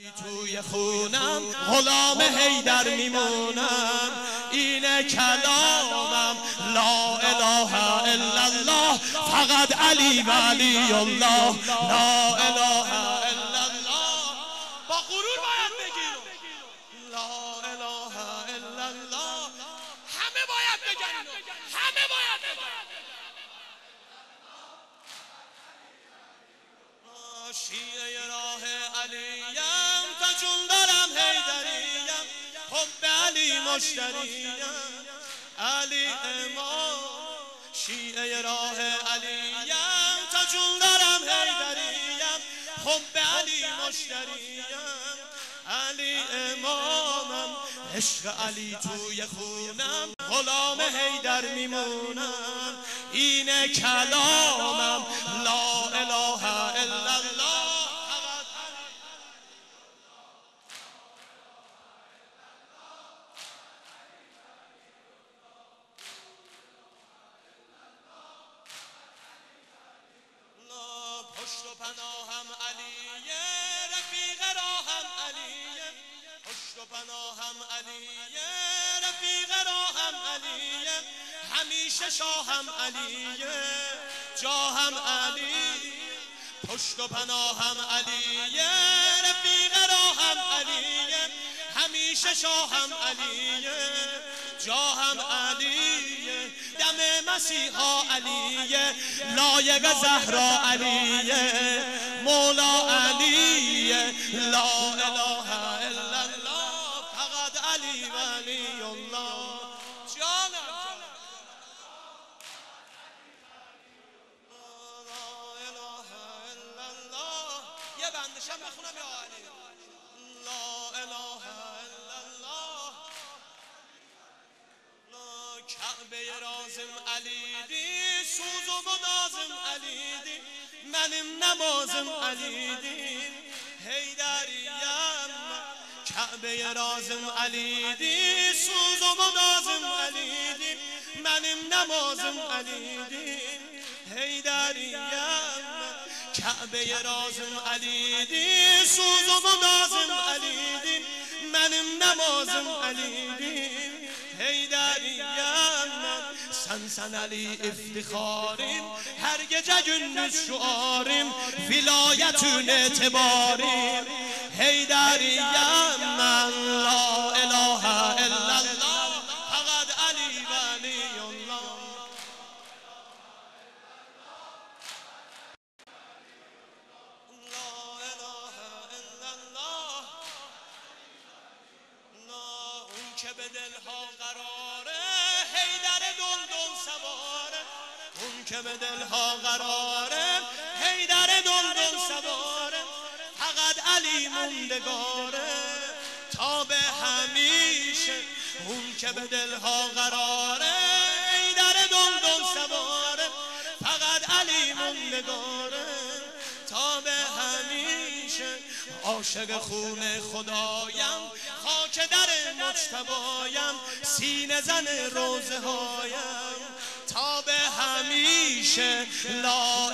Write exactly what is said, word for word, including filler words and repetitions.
علی توی خونم غلام حیدر میمونم، اینه کلامم لا اله الا الله، فقط علی و علی الله، لا اله الا الله. با غرور باید بگیم لا اله الا الله. همه باید بگن، همه باید بگن. شیعه راه علیم تا جون دارم حیدریم، حب علی مشتریم، علی امام. شیعه راه علیم تا جون دارم حیدریم، حب علی مشتریم، علی امامم. عشق علی توی خونم غلام حیدر میمونم، اینه کلامم لا اله الا الله. پشت و پناهم علیه، رفیق راهم علیه، پشت و پناهم علیه، رفیق راهم علیه، همیشه شاهم علیه، جاهم علی. پشت و پناهم علیه، رفیق راهم علیه، همیشه شاهم علیه، جاهم علیه. دم مسیحا علیه، لایق زهرا علیه، مولا علیه، لا اله الا الله، فقط علی و علی الله. جانم یه بندشم بخونم یا علی. لا اله الا الله. کعبه رازم علی دی، سوز و گدازم علی دی، منم نمازم علی دی، حیدریم. کعبه رازم علی دی، سوز و گدازم علی دی، منم نمازم علی دی، حیدریم. کعبه رازم علی دی، سوز و گدازم علی دی، منم نمازم علی دی، حیدریم. سنسن علی افتخاریم، هرگز جگن شعاریم، ولایتون اعتباریم، حیدریم. من لا اله الا الله، فقط علی و علی الله. لا اله الا الله. اون که به دلها قراره، حیدر دندون سواره، اون که به دلها قراره، حیدر دندون سواره، فقط علی موندگاره تا به همیشه. اون که به دلها قراره، حیدر دندون سواره، فقط علی موندگاره تا به همیشه. عاشق خون خدایم، خاک در مجتبایم، سینه زن روزه هایم تا به همیشه. لا